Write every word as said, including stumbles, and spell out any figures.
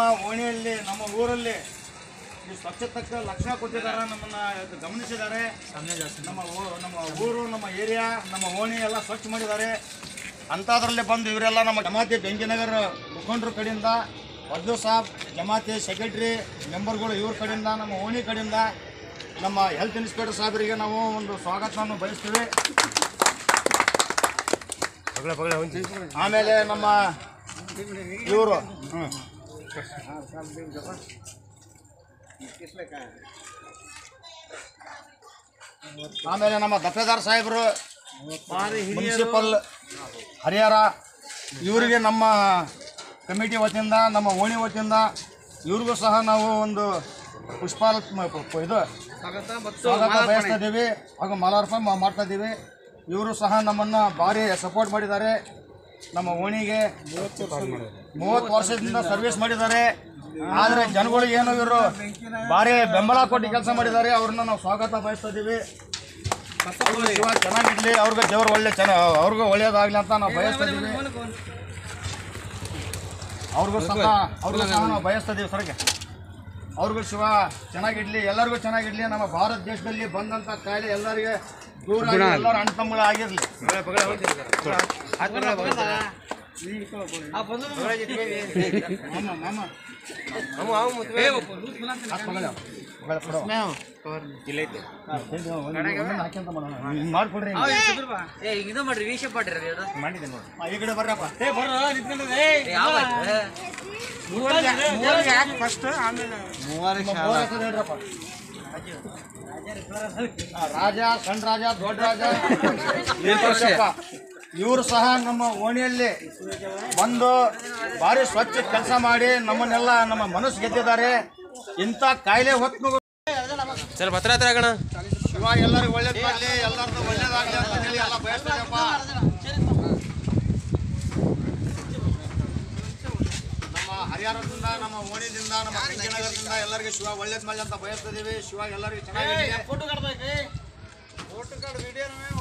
ಓಣಿಯಲ್ಲಿ ನಮ್ಮ ಊರಲ್ಲಿ ಈ ಸ್ವಚ್ಛತೆಗೆ ಲಕ್ಷ್ಯ ಕೊಟ್ಟಿದ್ದಾರೆ, ನಮ್ಮನ್ನ ಗಮನಿಸಿದ್ದಾರೆ. ನಮ್ಮ ನಮ್ಮ ಊರು, ನಮ್ಮ ಏರಿಯಾ, ನಮ್ಮ ಓಣಿ ಎಲ್ಲ ಸ್ವಚ್ಛ ಮಾಡಿದ್ದಾರೆ. ಅಂಥದ್ರಲ್ಲಿ ಬಂದು ಇವರೆಲ್ಲ ನಮ್ಮ ಜಮಾತಿ ಬೆಂಕಿನಗರ ಮುಖಂಡರ ಕಡೆಯಿಂದ, ವದ್ದು ಸಾಬ್ ಜಮಾತಿ ಸೆಕ್ರೆಟರಿ ಮೆಂಬರ್ಗಳು ಇವ್ರ ಕಡೆಯಿಂದ, ನಮ್ಮ ಓಣಿ ಕಡೆಯಿಂದ ನಮ್ಮ ಹೆಲ್ತ್ ಇನ್ಸ್ಪೆಕ್ಟರ್ ಸಾಹೇಬರಿಗೆ ನಾವು ಒಂದು ಸ್ವಾಗತವನ್ನು ಬಯಸ್ತೀವಿ. ಆಮೇಲೆ ನಮ್ಮ ಇವರು ಆಮೇಲೆ ನಮ್ಮ ದಫೇದಾರ್ ಸಾಹೇಬರು ಮುನ್ಸಿಪಲ್ ಹರಿಹರ, ಇವರಿಗೆ ನಮ್ಮ ಕಮಿಟಿ ವತಿಯಿಂದ, ನಮ್ಮ ಓಣಿ ವತಿಯಿಂದ ಇವ್ರಿಗೂ ಸಹ ನಾವು ಒಂದು ಪುಷ್ಪಾಲ್ ಇದು ಸ್ವಾಗತ ಬಯಸ್ತಾ ಇದ್ದೀವಿ ಹಾಗೂ ಮಾಲಾರ್ಪಣೆ ಮಾಡ್ತಾ ಇದ್ದೀವಿ. ಇವರು ಸಹ ನಮ್ಮನ್ನು ಭಾರಿ ಸಪೋರ್ಟ್ ಮಾಡಿದ್ದಾರೆ. ನಮ್ಮ ಓಣಿಗೆ ಮೂವತ್ತು ವರ್ಷದಿಂದ ಸರ್ವಿಸ್ ಮಾಡಿದ್ದಾರೆ. ಆದರೆ ಜನಗಳಿಗೆ ಏನು ಇವರು ಭಾರಿ ಬೆಂಬಲ ಕೊಟ್ಟು ಕೆಲಸ ಮಾಡಿದ್ದಾರೆ. ಅವ್ರನ್ನ ನಾವು ಸ್ವಾಗತ ಬಯಸ್ತಾ ಇದ್ದೀವಿ. ಶಿವ ಚೆನ್ನಾಗಿಡ್ಲಿ, ಅವ್ರಿಗೆ ದೇವರು ಒಳ್ಳೆ ಚೆನ್ನ ಅವ್ರಿಗೂ ಒಳ್ಳೇದಾಗಲಿ ಅಂತ ನಾವು ಬಯಸ್ತಾ ಇದ್ದೀವಿ. ಅವ್ರಿಗೂ ಸಹ ಅವ್ರಿಗೂ ಸಹ ನಾವು ಬಯಸ್ತಾ ಇದ್ದೀವಿ ಸರ್ಗೆ. ಅವ್ರಿಗೂ ಶಿವ ಚೆನ್ನಾಗಿಡ್ಲಿ, ಎಲ್ಲರಿಗೂ ಚೆನ್ನಾಗಿಡ್ಲಿ. ನಮ್ಮ ಭಾರತ ದೇಶದಲ್ಲಿ ಬಂದಂಥ ಕಾಯಿಲೆ ಎಲ್ಲರಿಗೆ ದೂರ ಆಗಿ ಎಲ್ಲರೂ ಅಣ್ಣ ತಮ್ಮಗಳು ಆಗಿರಲಿ. ಮಾಡ್ಕೊಡ್ರಿ, ಇದು ಮಾಡ್ರಿ, ವಿಷಯ ಮಾಡ್ರಿ ಮಾಡಿದ್ದೆ ನೋಡಿ. ಈ ಕಡೆ ಬರ್ರಪ್ಪ, ರಾಜ, ಸಣ್ಣ ರಾಜ, ದೊಡ್ಡ ರಾಜ ಇವರು ಸಹ ನಮ್ಮ ಓಣಿಯಲ್ಲಿ ಬಂದು ಭಾರಿ ಸ್ವಚ್ಛ ಕೆಲಸ ಮಾಡಿ ನಮ್ಮನ್ನೆಲ್ಲ ನಮ್ಮ ಮನಸ್ಸು ಗೆದ್ದಿದ್ದಾರೆ. ಇಂಥ ಕಾಯಿಲೆ ಹೊತ್ತು ಸರ್ ಭದ್ರ ಆಗೋಣ. ಶಿವ ಎಲ್ಲರಿಗೂ ಒಳ್ಳೇದು ಮಾಡಲಿ, ಎಲ್ಲರಿಗೂ ಒಳ್ಳೇದಾಗಲಿ ಅಂತ ಹೇಳಿ ಎಲ್ಲ ಬಯಸ್ತಾರಪ್ಪ. ನಮ್ಮ ಹರಿಹರದಿಂದ, ನಮ್ಮ ಓಣಿದಿಂದ, ನಮ್ಮ ಬೆಂಕಿನಗರದಿಂದ ಎಲ್ಲರಿಗೂ ಶಿವ ಒಳ್ಳೇದು ಮಾಡಲಿ ಅಂತ ಬಯಸ್ತಿದ್ದೀವಿ. ಶಿವ ಎಲ್ಲರಿಗೂ ಚೆನ್ನಾಗಿ ಫೋಟೋ ಕಾರ್ಡ್ ವಿಡಿಯೋ